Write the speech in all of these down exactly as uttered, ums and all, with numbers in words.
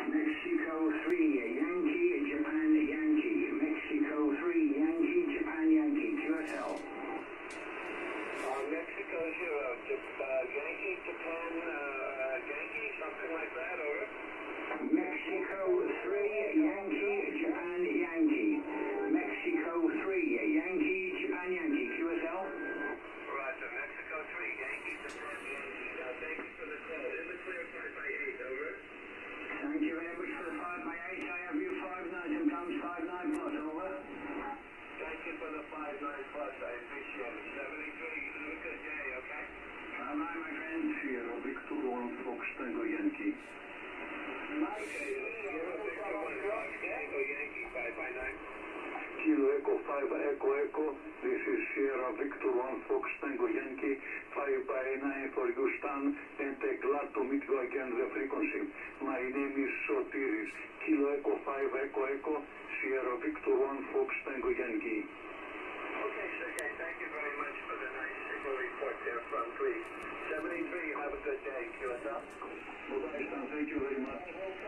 Mexico three, Yankee, Japan, Yankee. Mexico three, Yankee, Japan, Yankee. Q S L. Uh, Mexico zero, Jap- uh, Yankee, Japan, uh, Yankee, something like that, over. Mexico three, Yankee, Japan, Yankee. Mexico three, Yankee, Japan, Yankee. Q S L. Roger, Mexico three, Yankee, Japan, Yankee. Uh, thank you for the call. In the clear five by eight, over. Thank you very much for the five by eight. I have you five nine and comes five nine plus, over. Thank you for the five nine plus, I appreciate it. seventy-three, you have a good day, okay? Bye bye, my friend. Sierra Victor one Fox Tango Yankee. Okay, Sierra Victor one Fox Tango Yankee, five by nine. Kilo Echo five Echo Echo. This is Sierra Victor one Fox Tango Yankee, five by nine for Houston, and uh, glad to meet you again the frequency. My name is Sotiris. Kilo Echo five Echo Echo, Sierra Victor one Fox Tango Yankee. Okay, Sergey, thank you very much for the nice signal report there from three seventy-three. You have a good day, Q S L. Bye-bye, Stan. Thank you very much.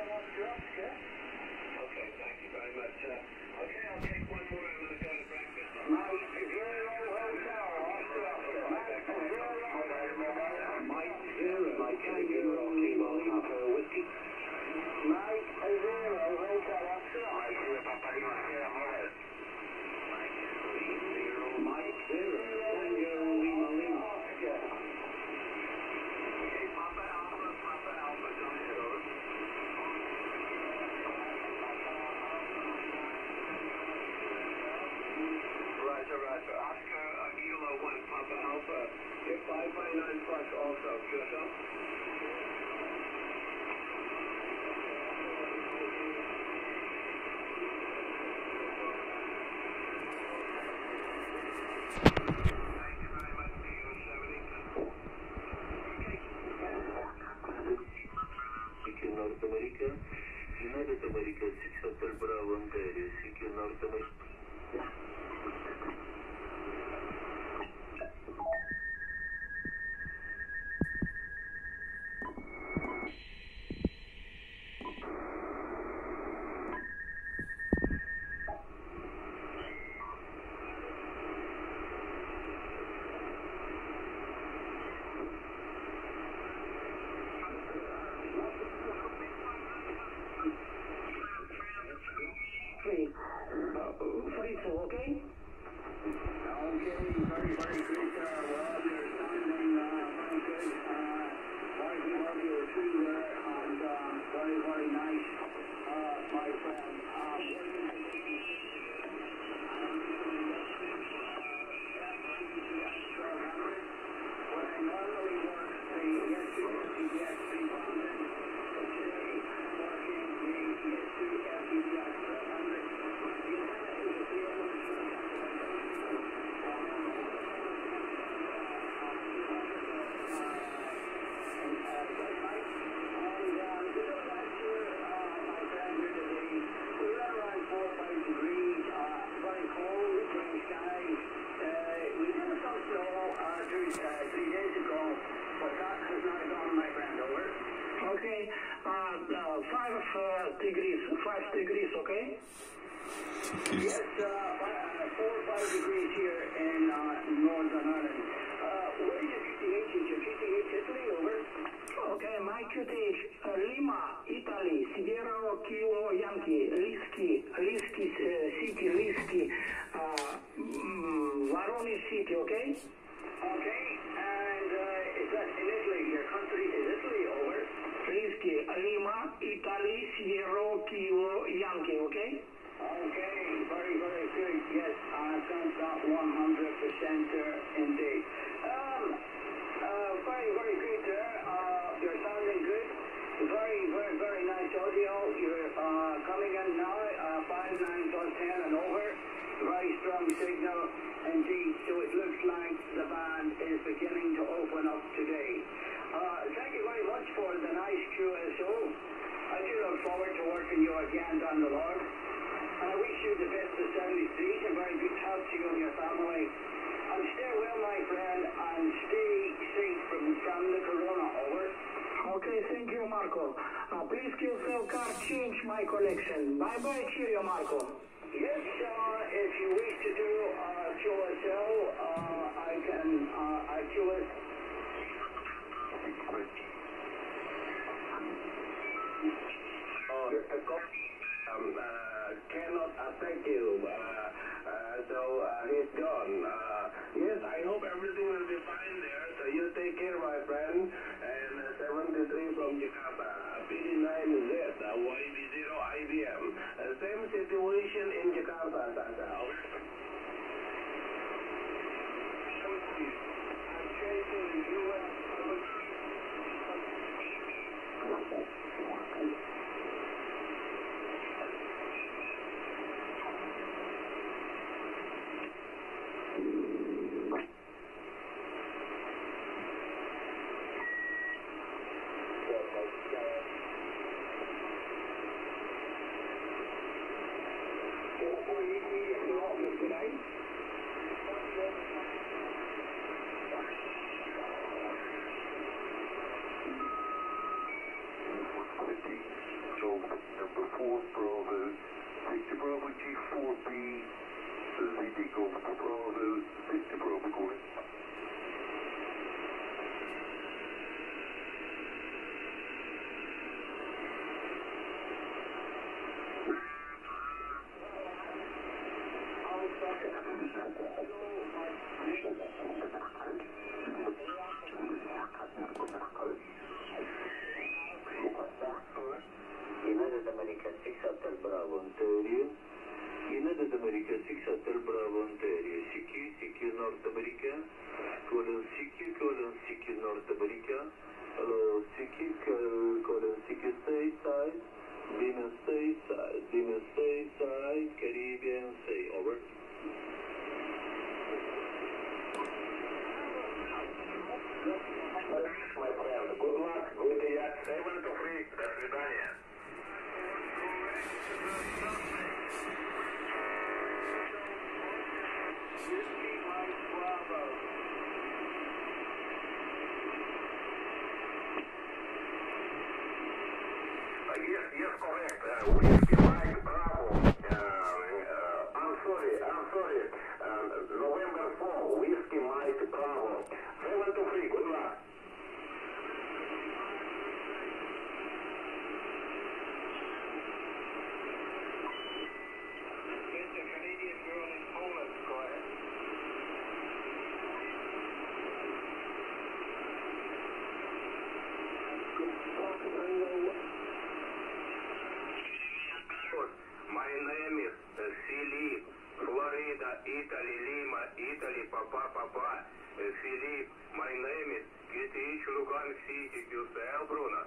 Okay, thank you very much. Uh, okay, I'll take one more. I'm going to go to breakfast. Mike Zero Hotel, Mike Zero, Mike Zero, Kilo Papa Whiskey. Mike Zero Hotel, Mike Zero, Papa Lima, Sierra Morales. Mike Zero, Tango Lima Lima. Okay, Papa Alpha, Papa Alpha, go ahead, over. Roger, roger. Oscar, uh, Kilo one, Papa Alpha. Get five by nine plus also, Q S L. North America, United America six Hotel Bravo Ontario, C Q North America. Three. Uh, three, two, okay? Okay, very, very good, sir. Well, you're sounding uh, very good. Uh, very good of you too there, and uh, very, very nice, uh, my friend. Uh, What I normally work, the yes to F P X three hundred, today working the yes to F P X twelve hundred. The antenna is a field of Okay, uh, uh, five uh, degrees, five degrees, okay? Yes, uh, five, uh, four or five degrees here in uh, Northern Ireland. Uh, where is your Q T H? Is your Q T H Italy, over? Okay, my Q T H, uh, Lima, Italy, Sierra Kilo Yankee, Risky, Risky uh, City, Risky, uh, mm, Varoni City, okay? Okay, and uh, is that in Italy? Your country is Italy, over? Risky, Lima, Italy, Sierra Kilo Yankee, okay? Okay, very, very good. Yes, I sounds that one hundred percent there indeed. Um, uh, very, very good there. Uh, you're sounding good. Very, very, very nice audio. You're uh, coming in now, uh, five nine plus ten and over. Very strong signal indeed. So it looks like the band is beginning to open up today. Uh, thank you very much for the nice Q S O. I do look forward to working you again down the Lord. And I wish you the best of seventy-three and very good health to you and your family. And stay well, my friend, and stay safe from, from the corona, over. Okay, thank you, Marco. Uh, please, Q S L card, change my collection. Bye-bye, cheerio, Marco. Yes, uh, if you wish to do uh, Q S L, uh, I can uh, I Q S. Oh, um, uh, cannot affect you, uh, uh, so uh, he's gone. Uh, yes, I hope everything will be fine there, so you take care, my friend. And uh, seventy-three from Jakarta, P D nine Z, uh, Y B zero I B M. Uh, same situation in Jakarta, Sasa. I'm chasing the U S Number four, Bravo, Victor Bravo G four B, Lady Golf Bravo, Victor Bravo calling. United America six Hotel Bravo Ontario. United America six Hotel Bravo Ontario. C Q, C Q North America. Colon C Q, colon C Q North America. Hello, C Q, colon C Q stateside. Demon stateside. Demon stateside. Caribbean say over. My friend, good luck. Good day. seven to three. До свидания. Yes, yes, correct. Uh, Whiskey Mike Bravo. Uh, uh, I'm sorry, I'm sorry. Uh, November fourth, Whiskey Mike Bravo. seven to three, good luck. It's a Canadian girl in Poland, go ahead. My name is uh, Philippe, Florida, Italy, Lima, Italy, Papa, Papa. Uh, Philippe, my name is Q T H Lugan City, Q S L, Bruno.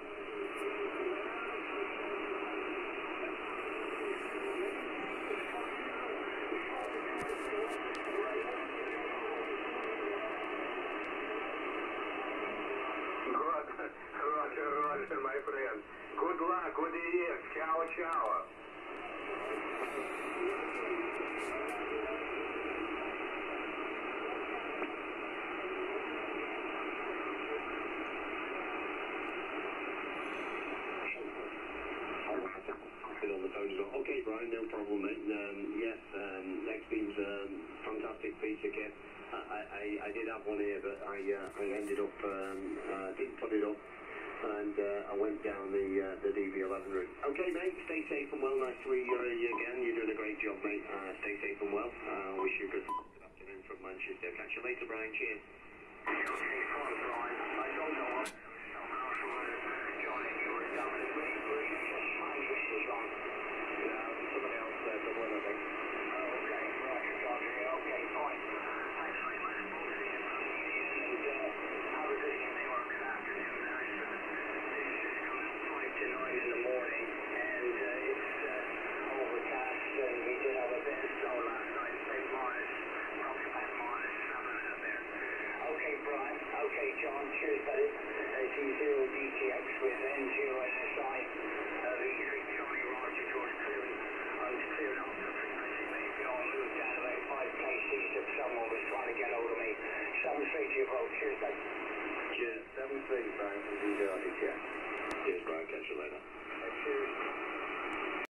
Roger, Roger, my friend. Good luck, good year. Ciao, ciao. On the phone as well. Okay, Brian, no problem, mate. Um, yes, um, next beam's um, fantastic piece of kit. I, I, I did have one here, but I, uh, I ended up, um, uh, didn't put it up, and uh, I went down the uh, the D B eleven route. Okay, mate, stay safe and well. Nice to meet you again. You're doing a great job, mate. Uh, stay safe and well. Uh, wish you a good, good afternoon from Manchester. Catch you later, Brian. Cheers. Okay, fine, Brian. I don't know what. Johnny, you were down in the green. Somebody else said the one, I think. Oh, okay, right, okay, okay, fine. Thanks very much, both of you. And uh, have a good evening or good afternoon. It's just coming five to nine in the morning, and uh, it's uh, overcast, and we did have a bit of snow last night, maybe minus, probably about minus seven out there. Okay, Brian, okay, John. three, Brian, from Georgia, yeah.